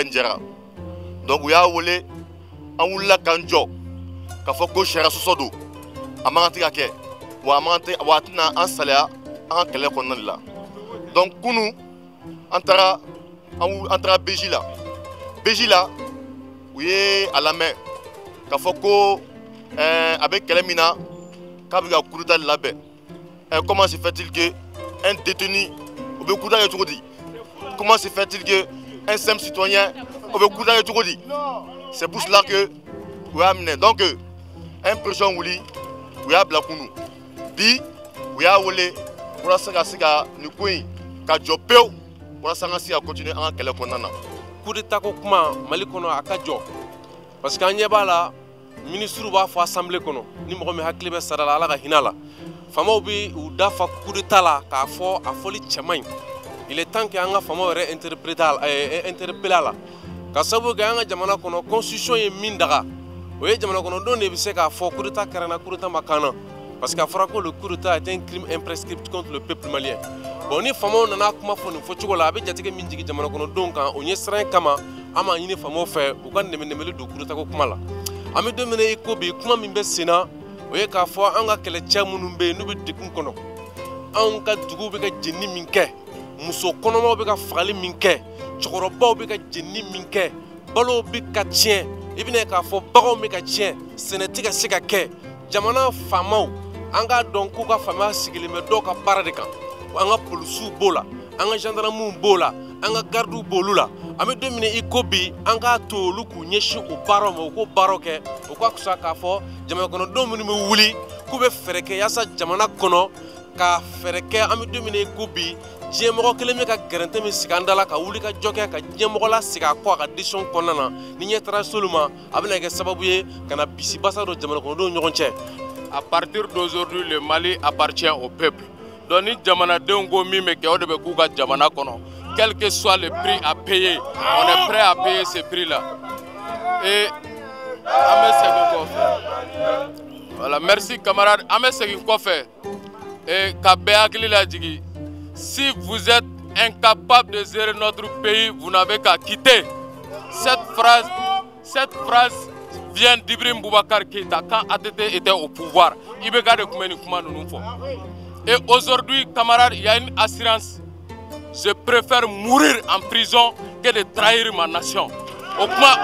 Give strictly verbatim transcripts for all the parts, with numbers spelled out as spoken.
Ninjara. Donc we are wole an wula kanjo ka fɔ ko sariya sɔsɔ don a man kan tɛ ka kɛ wa a man kan tɛ wa a tɛna an salaya an ka kɛlɛ kɔnɔna de la. Donc kunu an taara an taara Beji la Beji la u ye a lamɛn ka fɔ ko ɛɛ a bɛ kɛlɛ min na k'a bɛ ka coup d'état labɛn. Comment se fait-il que un détenu au coup d'état est tout dit? Comment se fait-il que un simple citoyen au coup d'état est tout dit? C'est pour cela que vous avez amené. Donc, un président Wouli, vous avez blakunu. Bi, vous avez volé. Pour la saga saga, nous couillons. Car Jopéo, pour la saga saga continuer à quel qu'on a. Coup d'état comment Malikono a Kajo. Parce qu'en Yabala, ministre va faire assemblée kono. Ni mo me haklibe sarala ala hinala. Famo bi ou dafa coup d'état là, car fort à folie chamain. Il est temps que anga famo réinterpréter interpeller là. Ka sabu ga anga jamana kono constitution ye mindaga o ye jamana kono don ne bi se ka fɔ coup d'état karana coup d'état makana parce que fɔra ko le coup d'état est un crime imprescriptible contre le peuple malien. Bon ni famo nana kuma fɔ nin fɔcogo la a bɛ jatigi min jigi jamana kono don kan o ɲɛ siran kama an ma ɲini famo fɛ u ka nɛmɛ-nɛmɛli don coup d'état ko kuma la. An bɛ don min na i ko bi kuma min bɛ sen na o ye k'a fɔ an ka kɛlɛcɛ minnu bɛ yen n'u bɛ degun kɔnɔ anw ka duguw bɛ ka jeni min kɛ muso kɔnɔmaw bɛ ka fagali min kɛ cɛkɔrɔbaw bɛ ka jeni min kɛ balow bɛ ka tiɲɛ i bɛna k'a fɔ baganw bɛ ka tiɲɛ sɛnɛ tɛ ka se ka kɛ jamana faamaw an k'a dɔn k'u ka faamaya sigilen bɛ dɔw ka baara de kan an ka polisiw b'o la an ka gendarmew b'o la an ka gardiw b'olu la an bɛ don min na i ko bi an k'a to olu k'u ɲɛsin o baaraw ma u k'o baaraw kɛ o ka fisa k'a fɔ jamana kɔnɔdenw minnu bɛ wuli k'u bɛ fɛɛrɛ kɛ yaasa jamana kɔnɔ ka fɛɛrɛ kɛ an bɛ don min na i ko bi diɲɛmɔgɔ kelen bɛ ka gɛrɛntɛ min sigi an da la ka wuli ka jɔ kɛ ka diɲɛmɔgɔ la sigi a kɔ a ka décision kɔnɔna na ni ɲɛ taara s'olu ma a bɛna kɛ sababu ye ka na bisi basa don jamana kɔnɔdenw ɲɔgɔn cɛ. À partir d'aujourd'hui le Mali appartient au peuple. Donc ni jamanadenw ko min bɛ kɛ o de bɛ k'u ka jamana kɔnɔ quel que soit le prix à payer on est prêt à payer ce prix là et an bɛ segin kɔfɛ voilà merci camarade an bɛ segin kɔfɛ et ka bɛɛ hakili lajigi. Si vous êtes incapable de gérer notre pays, vous n'avez qu'à quitter. Cette phrase, cette phrase vient d'Ibrahim Boubacar Keïta quand A T T était au pouvoir. Et aujourd'hui, camarades, il y a une assurance. Je préfère mourir en prison que de trahir ma nation. Ah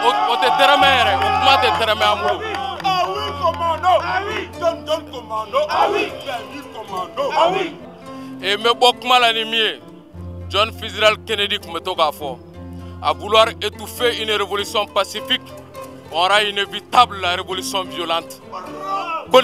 oui, commando! Ah oui, donne, donne, commando! Ah oui, commando! Ah oui! Et me bokuma la nimie, John Fitzgerald Kennedy Kumetogafo, à vouloir étouffer une révolution pacifique, on aura inévitable la révolution violente. On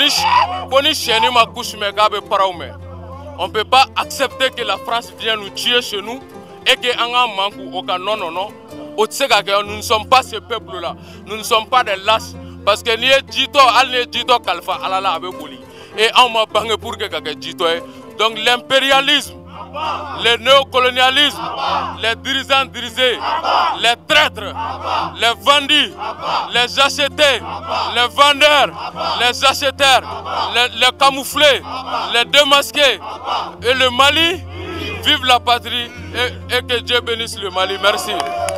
ne peut pas accepter que la France vienne nous tuer chez nous et que non, non, non. Nous ne sommes pas ce peuple-là, nous ne sommes pas des lâches. Parce que ni Djito, al Djito Kalfa, alala avec Boli. Et on m'a bangé pour que Djito est. Donc l'impérialisme, le néocolonialisme, les dirigeants dirigés, les traîtres, les vendus, les achetés, les vendeurs, les acheteurs, les, les camouflés, les démasqués et le Mali, vive la patrie et, et que Dieu bénisse le Mali. Merci.